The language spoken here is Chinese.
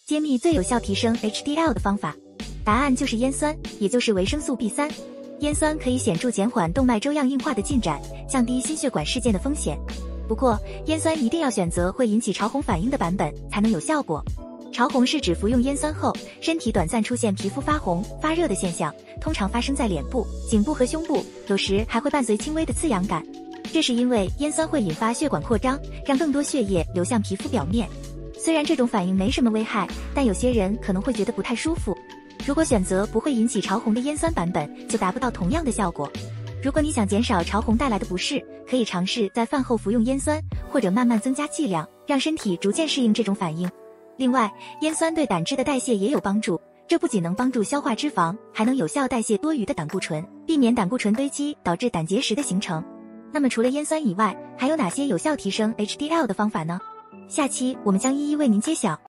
揭秘最有效提升 HDL 的方法，答案就是烟酸，也就是维生素 B3。烟酸可以显著减缓动脉粥样硬化的进展，降低心血管事件的风险。不过，烟酸一定要选择会引起潮红反应的版本才能有效果。潮红是指服用烟酸后，身体短暂出现皮肤发红、发热的现象，通常发生在脸部、颈部和胸部，有时还会伴随轻微的刺痒感。这是因为烟酸会引发血管扩张，让更多血液流向皮肤表面。虽然这种反应没什么危害，但有些人可能会觉得不太舒服。如果选择不会引起潮红的烟酸版本，就达不到同样的效果。如果你想减少潮红带来的不适，可以尝试在饭后服用烟酸，或者慢慢增加剂量，让身体逐渐适应这种反应。另外，烟酸对胆汁的代谢也有帮助，这不仅能帮助消化脂肪，还能有效代谢多余的胆固醇，避免胆固醇堆积导致胆结石的形成。那么除了烟酸以外，还有哪些有效提升 HDL 的方法呢？下期我们将一一为您揭晓。